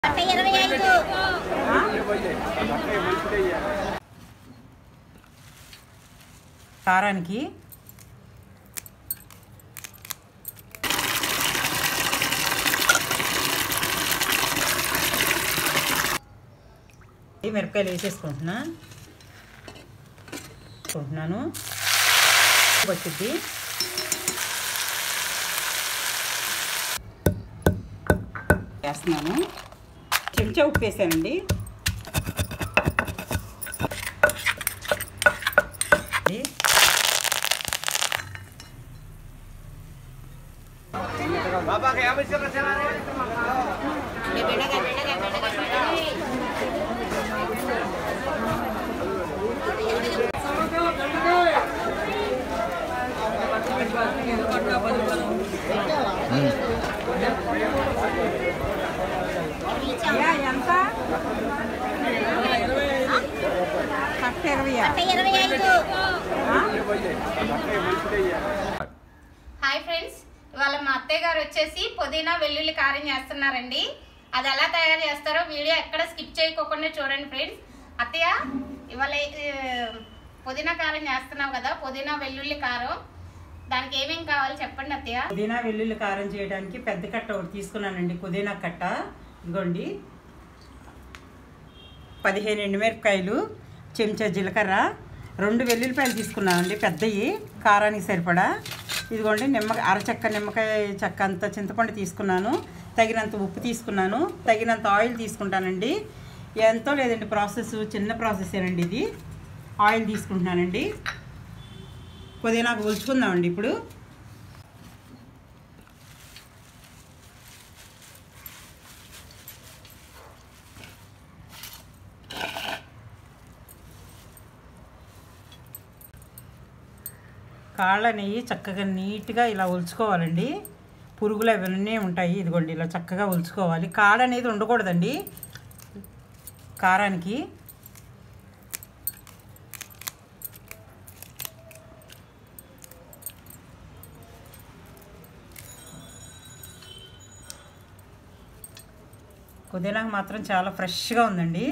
కారానికి మిరపకాయలు వేసేసుకుంటున్నాను వచ్చింది వేస్తున్నాను చెంచా ఉప్పు వేసానండి హాయ్ ఫ్రెండ్స్, ఇవాళ మా అత్తయ్య గారు వచ్చేసి పుదీనా వెల్లుల్లి కారం చేస్తున్నారండి. అది ఎలా తయారు చేస్తారో వీడియో ఎక్కడ స్కిప్ చేయకోకుండా చూడండి ఫ్రెండ్స్. అత్తయ్య, ఇవాళ పుదీనా కారం చేస్తున్నావు కదా, పుదీనా వెల్లుల్లి కారం, దానికి ఏమేమి కావాలి చెప్పండి అత్తయ్య. పుదీనా వెల్లుల్లి కారం చేయడానికి పెద్ద కట్ట ఒకటి తీసుకున్నానండి, పుదీనా కట్ట. ఇదిగోండి 15 ఎండుమిరపకాయలు, చెంచా జీలకర్ర, 2 వెల్లుల్లిపాయలు తీసుకున్నానండి పెద్దవి కారానికి సరిపడా. ఇదిగోండి అరచెక్క నిమ్మకాయ చెక్క అంత చింతపండు తీసుకున్నాను, తగినంత ఉప్పు తీసుకున్నాను, తగినంత ఆయిల్ తీసుకుంటానండి. ఎంతో లేదండి, ప్రాసెస్ చిన్న ప్రాసెసేనండి ఇది. ఆయిల్ తీసుకుంటున్నానండి. పుదీనాకు ఒలుచుకుందామండి ఇప్పుడు. కాళ్ళ నెయ్యి చక్కగా నీట్గా ఇలా ఒలుచుకోవాలండి. పురుగులు అవన్నీ ఉంటాయి. ఇదిగోండి ఇలా చక్కగా ఒలుచుకోవాలి. కాడ అనేది ఉండకూడదండి కారానికి. పుదీనాకు మాత్రం చాలా ఫ్రెష్గా ఉందండి.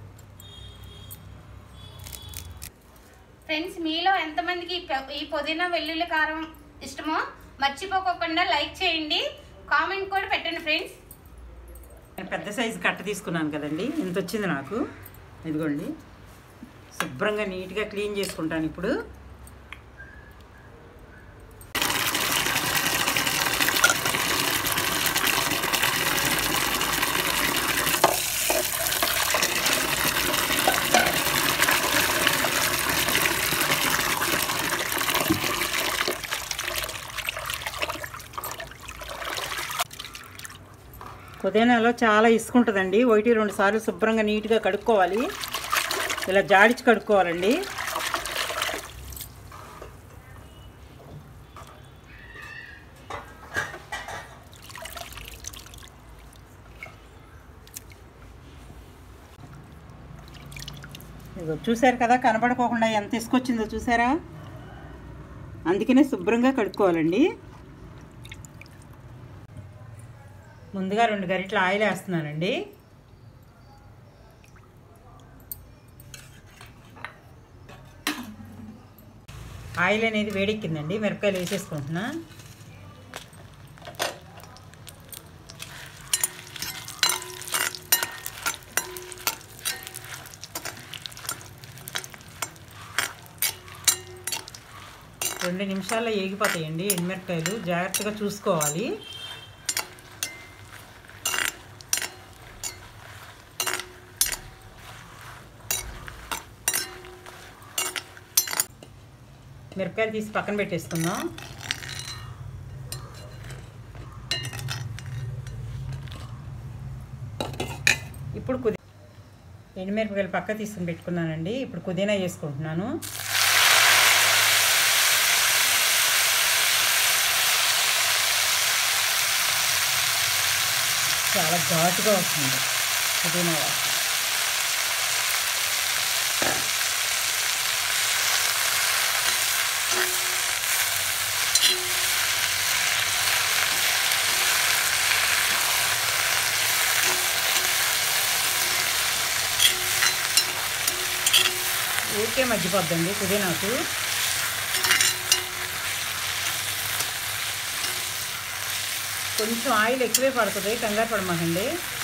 ఫ్రెండ్స్, మీలో ఎంతమందికి ఈ పుదీనా వెల్లుల్లి కారం ఇష్టమో మర్చిపోకుండా లైక్ చేయండి, కామెంట్ కూడా పెట్టండి ఫ్రెండ్స్. నేను పెద్ద సైజు కట్ట తీసుకున్నాను కదండి, ఇంత వచ్చింది నాకు. ఇదిగోండి శుభ్రంగా నీట్గా క్లీన్ చేసుకుంటాను ఇప్పుడు. పుదీనాలో చాలా ఇసుకుంటుందండి. 1-2 సార్లు శుభ్రంగా నీట్గా కడుక్కోవాలి. ఇలా జాడిచి కడుక్కోవాలండి. ఇదిగో చూసారు కదా, కనబడుకోకుండా ఎంత ఇసుకొచ్చిందో చూసారా. అందుకనే శుభ్రంగా కడుక్కోవాలండి. ముందుగా 2 గరిటెల ఆయిల్ వేస్తున్నానండి. ఆయిల్ అనేది వేడెక్కిందండి, మిరపకాయలు వేసేసుకుంటున్నా. రెండు నిమిషాల్లో ఏగిపోతాయండి ఎండుమిరపకాయలు, జాగ్రత్తగా చూసుకోవాలి. మిరపకాయలు తీసి పక్కన పెట్టేసుకుందాం. ఇప్పుడు ఎండుమిరపకాయలు పక్క తీసుకుని పెట్టుకున్నానండి. ఇప్పుడు పుదీనా వేసుకుంటున్నాను. చాలా ఘాటుగా వస్తుంది పుదీనా. ఊరికే మగ్గిపోద్దండి పుదీనాకు. కొంచెం ఆయిల్ ఎక్కువే పడుతుంది, కంగారు పడమాకండి.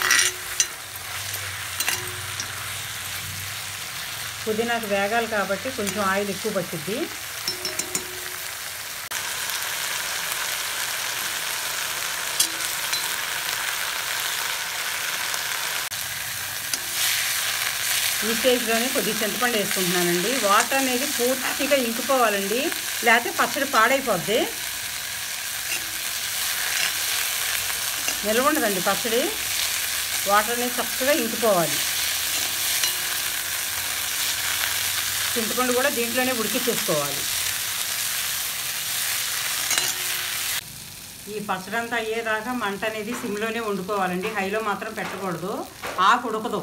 పుదీనాకు వేగాలి కాబట్టి కొంచెం ఆయిల్ ఎక్కువ పట్టిద్ది. ఈ స్టేజ్లోనే కొద్దిగా చింతపండు వేసుకుంటున్నానండి. వాటర్ అనేది పూర్తిగా ఇంకిపోవాలండి, లేకపోతే పచ్చడి పాడైపోద్ది, నిల్వ ఉండదండి పచ్చడి. వాటర్ అనేది చక్కగా ఇంకిపోవాలి. చింతపండు కూడా దీంట్లోనే ఉడికించేసుకోవాలి. ఈ పచ్చడి అంతా అయ్యేదాకా మంట అనేది సిమ్లోనే వండుకోవాలండి, హైలో మాత్రం పెట్టకూడదు, ఆకు ఉడకదు.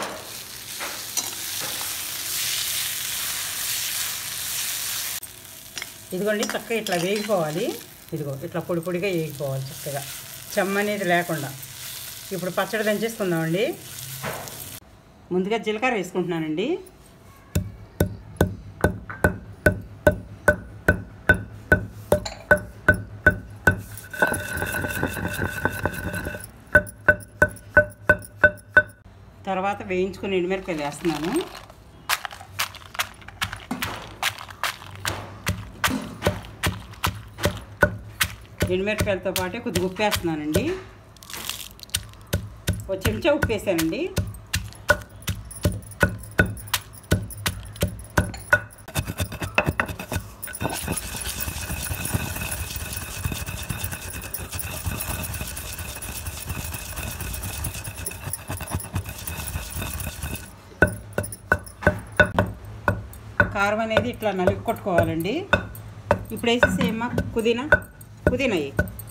ఇదిగోండి చక్కగా ఇట్లా వేగిపోవాలి. ఇదిగో ఇట్లా పొడి పొడిగా వేగిపోవాలి చక్కగా, చెమ్మ అనేది లేకుండా. ఇప్పుడు పచ్చడి దంచేసుకుందామండి. ముందుగా జీలకర్ర వేసుకుంటున్నానండి. తర్వాత వేయించుకుని ఎండుమిరపకాయలు వేస్తున్నాను. ఎండుమిరపకాయలతో పాటే కొద్దిగా ఉప్పు వేస్తున్నానండి. ఒక చెంచా ఉప్పు వేసానండి. కారం అనేది ఇట్లా నలిపి కొట్టుకోవాలండి. ఇప్పుడు వేసేసేమ్మా పుదీనా పుదీనా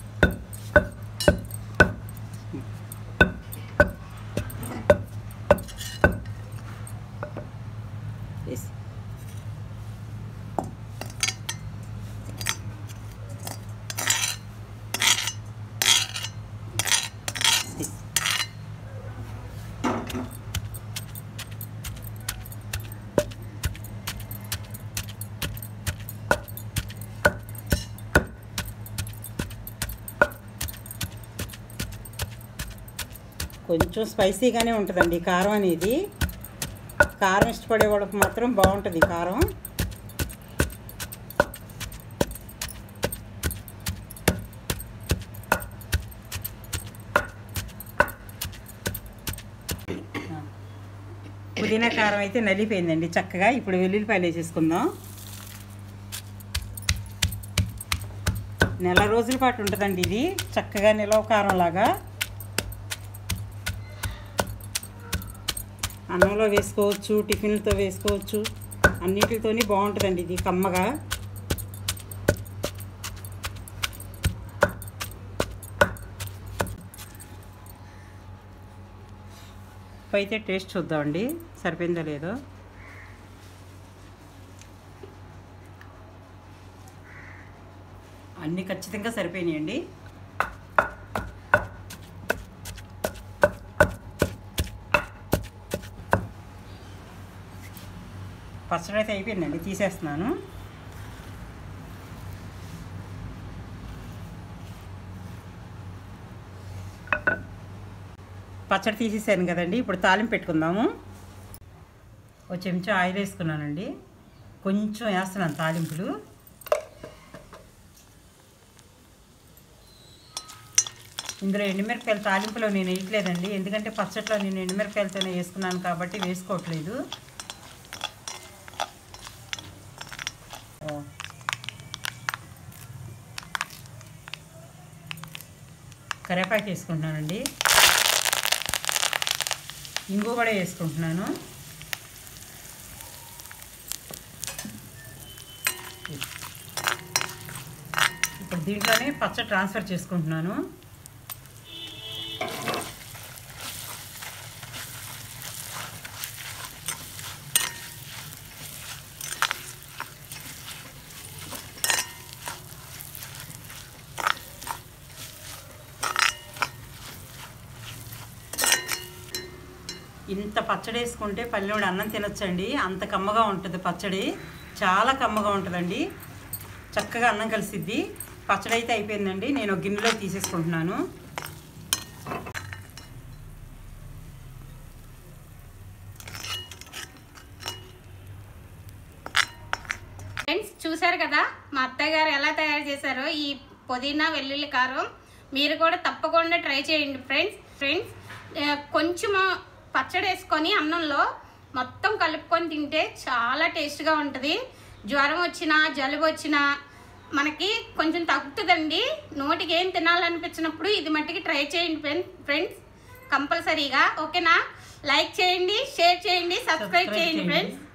కొంచెం స్పైసీగానే ఉంటుందండి కారం అనేది. కారం ఇష్టపడే వాళ్ళకి మాత్రం బాగుంటుంది కారం. పుదీనా కారం అయితే నలిపోయిందండి చక్కగా. ఇప్పుడు వెల్లుల్లిపాయలు వేసేసుకుందాం. నెల రోజుల పాటు ఉంటుందండి ఇది, చక్కగా నిలవ కారం లాగా. అన్నంలో వేసుకోవచ్చు, టిఫిన్లతో వేసుకోవచ్చు, అన్నిటితోని బాగుంటుందండి ఇది కమ్మగా. అయితే టేస్ట్ చూద్దామండి సరిపోయిందో లేదో. అన్నీ ఖచ్చితంగా సరిపోయినాయండి. పచ్చడి అయితే అయిపోయిందండి, తీసేస్తున్నాను. పచ్చడి తీసేసాను కదండి, ఇప్పుడు తాలింపు పెట్టుకుందాము. ఒక చెంచా ఆయిల్ వేసుకున్నానండి, కొంచెం వేస్తున్నాను తాలింపులు. ఇందులో ఎండుమిరపకాయలు తాలింపులో నేను వేయట్లేదండి, ఎందుకంటే పచ్చట్లో నేను ఎండుమిరపకాయలతోనే వేసుకున్నాను కాబట్టి వేసుకోవట్లేదు. కరివేపాకు వేసుకుంటున్నానండి, ఇంగు కూడా వేసుకుంటున్నాను. ఇప్పుడు దీంట్లోనే పచ్చడి ట్రాన్స్ఫర్ చేసుకుంటున్నాను. ఇంత పచ్చడి వేసుకుంటే పల్లెవాడి అన్నం తినొచ్చండి. అంత కమ్మగా ఉంటుంది పచ్చడి, చాలా కమ్మగా ఉంటుందండి. చక్కగా అన్నం కలిసిద్ది. పచ్చడి అయితే అయిపోయిందండి. నేను గిన్నెలో తీసేసుకుంటున్నాను. ఫ్రెండ్స్ చూసారు కదా మా అత్తయ్య గారు ఎలా తయారు చేశారో ఈ పుదీనా వెల్లుల్లి కారం. మీరు కూడా తప్పకుండా ట్రై చేయండి ఫ్రెండ్స్. కొంచెం పచ్చడి వేసుకొని అన్నంలో మొత్తం కలుపుకొని తింటే చాలా టేస్ట్గా ఉంటుంది. జ్వరం వచ్చినా జలుబు వచ్చినా మనకి కొంచెం తగ్గుతుందండి. నోటికి ఏం తినాలనిపించినప్పుడు ఇది మట్టికి ట్రై చేయండి ఫ్రెండ్స్ కంపల్సరీగా. ఓకేనా? లైక్ చేయండి, షేర్ చేయండి, సబ్స్క్రైబ్ చేయండి ఫ్రెండ్స్.